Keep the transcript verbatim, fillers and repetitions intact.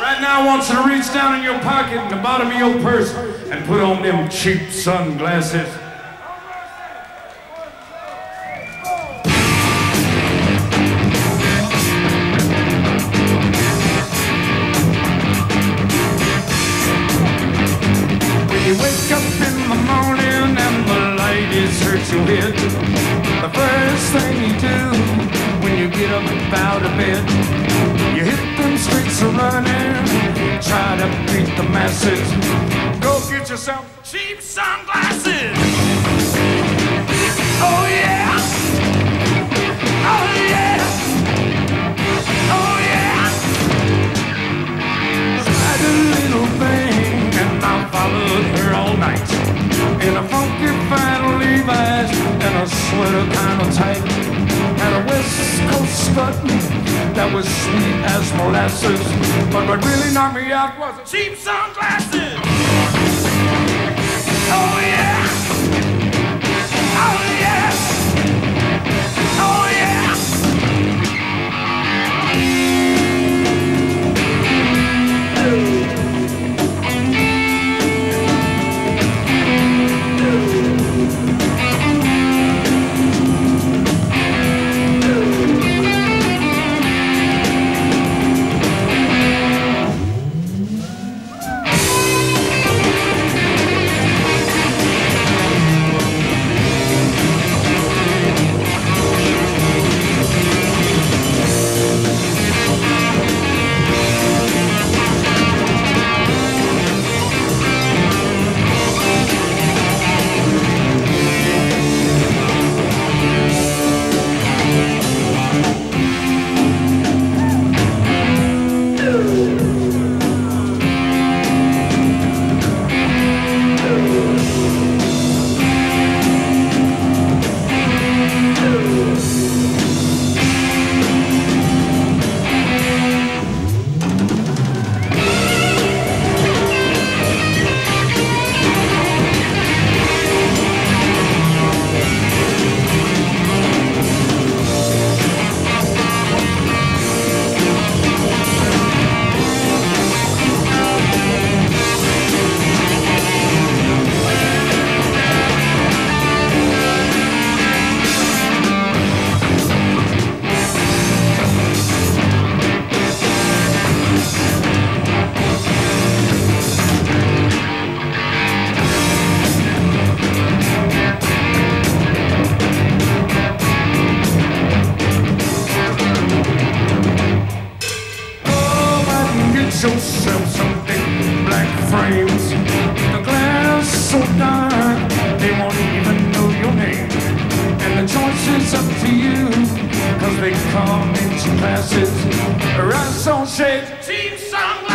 Right now, I want you to reach down in your pocket, in the bottom of your purse, and put on them cheap sunglasses. When you wake up in the morning and the ladies hurt your head, the first thing you do when you get up out of bed, you hit them streets a running, try to beat the masses. Go get yourself cheap sunglasses. Oh yeah, oh yeah, oh yeah. Tried a little thing and I followed her all night in a funky flannel Levi's and a sweater kind of tight. Had a West Coast strut that was sweet as molasses, but what really knocked me out was the cheap sunglasses. Oh yeah, oh yeah, oh yeah. Yourself some big black frames, the glass so dark they won't even know your name, and the choice is up to you, cause they come in two classes, right on shade, cheap sunglasses.